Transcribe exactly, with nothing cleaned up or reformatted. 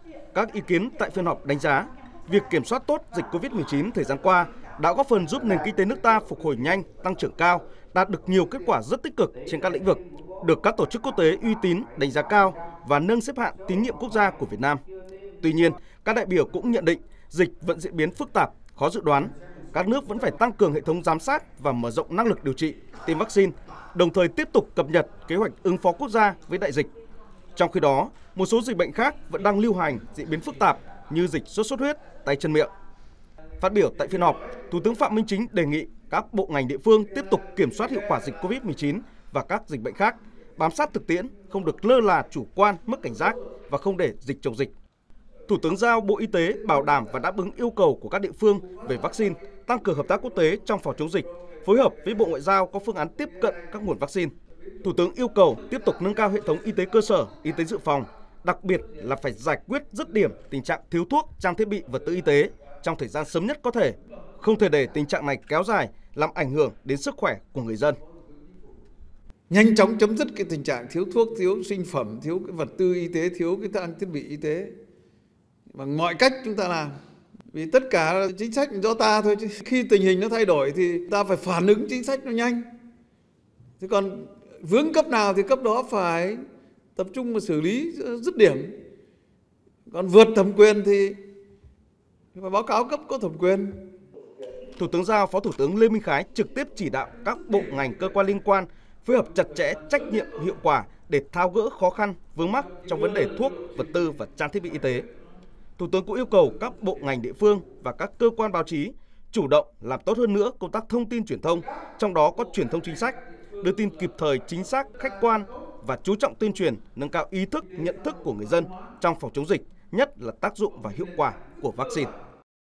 Các ý kiến tại phiên họp đánh giá, việc kiểm soát tốt dịch Covid mười chín thời gian qua đã góp phần giúp nền kinh tế nước ta phục hồi nhanh, tăng trưởng cao, đạt được nhiều kết quả rất tích cực trên các lĩnh vực, được các tổ chức quốc tế uy tín đánh giá cao và nâng xếp hạng tín nhiệm quốc gia của Việt Nam. Tuy nhiên, các đại biểu cũng nhận định dịch vẫn diễn biến phức tạp, khó dự đoán. Các nước vẫn phải tăng cường hệ thống giám sát và mở rộng năng lực điều trị, tiêm vaccine, đồng thời tiếp tục cập nhật kế hoạch ứng phó quốc gia với đại dịch. Trong khi đó, một số dịch bệnh khác vẫn đang lưu hành, diễn biến phức tạp như dịch sốt xuất huyết, tay chân miệng. Phát biểu tại phiên họp, Thủ tướng Phạm Minh Chính đề nghị các bộ ngành địa phương tiếp tục kiểm soát hiệu quả dịch Covid mười chín và các dịch bệnh khác, bám sát thực tiễn, không được lơ là chủ quan, mất cảnh giác và không để dịch chồng dịch. Thủ tướng giao Bộ Y tế bảo đảm và đáp ứng yêu cầu của các địa phương về vaccine, tăng cường hợp tác quốc tế trong phòng chống dịch, phối hợp với Bộ Ngoại giao có phương án tiếp cận các nguồn vaccine. Thủ tướng yêu cầu tiếp tục nâng cao hệ thống y tế cơ sở, y tế dự phòng, đặc biệt là phải giải quyết dứt điểm tình trạng thiếu thuốc, trang thiết bị, vật tư y tế trong thời gian sớm nhất có thể. Không thể để tình trạng này kéo dài, làm ảnh hưởng đến sức khỏe của người dân. Nhanh chóng chấm dứt cái tình trạng thiếu thuốc, thiếu sinh phẩm, thiếu cái vật tư y tế, thiếu cái trang thiết bị y tế bằng mọi cách chúng ta làm. Vì tất cả là chính sách do ta thôi, chứ khi tình hình nó thay đổi thì ta phải phản ứng chính sách nó nhanh. Thế còn vướng cấp nào thì cấp đó phải tập trung mà xử lý dứt điểm. Còn vượt thẩm quyền thì phải báo cáo cấp có thẩm quyền. Thủ tướng giao Phó Thủ tướng Lê Minh Khái trực tiếp chỉ đạo các bộ ngành cơ quan liên quan phối hợp chặt chẽ, trách nhiệm, hiệu quả để tháo gỡ khó khăn, vướng mắc trong vấn đề thuốc, vật tư và trang thiết bị y tế. Thủ tướng cũng yêu cầu các bộ ngành địa phương và các cơ quan báo chí chủ động làm tốt hơn nữa công tác thông tin truyền thông, trong đó có truyền thông chính sách, đưa tin kịp thời, chính xác, khách quan và chú trọng tuyên truyền, nâng cao ý thức, nhận thức của người dân trong phòng chống dịch, nhất là tác dụng và hiệu quả của vaccine.